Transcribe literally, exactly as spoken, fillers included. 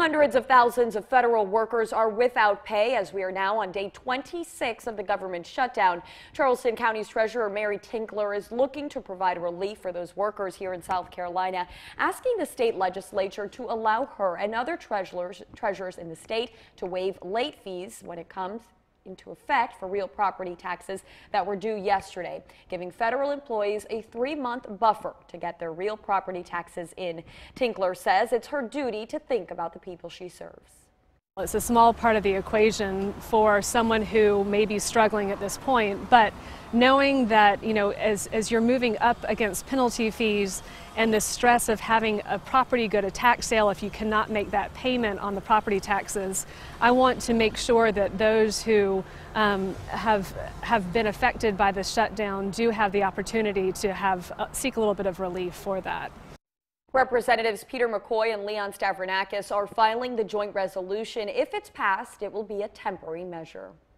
Hundreds of thousands of federal workers are without pay as we are now on day twenty-six of the government shutdown. Charleston County's Treasurer Mary Tinkler is looking to provide relief for those workers here in South Carolina, asking the state legislature to allow her and other treasurers, treasurers in the state to waive late fees when it comes into effect for real property taxes that were due yesterday, giving federal employees a three-month buffer to get their real property taxes in. Tinkler says it's her duty to think about the people she serves. It's a small part of the equation for someone who may be struggling at this point, but knowing that, you know, as, as you're moving up against penalty fees and the stress of having a property go to tax sale if you cannot make that payment on the property taxes, I want to make sure that those who um, have, have been affected by the shutdown do have the opportunity to have uh, seek a little bit of relief for that. Representatives Peter McCoy and Leon Stavronakis are filing the joint resolution. If it's passed, it will be a temporary measure.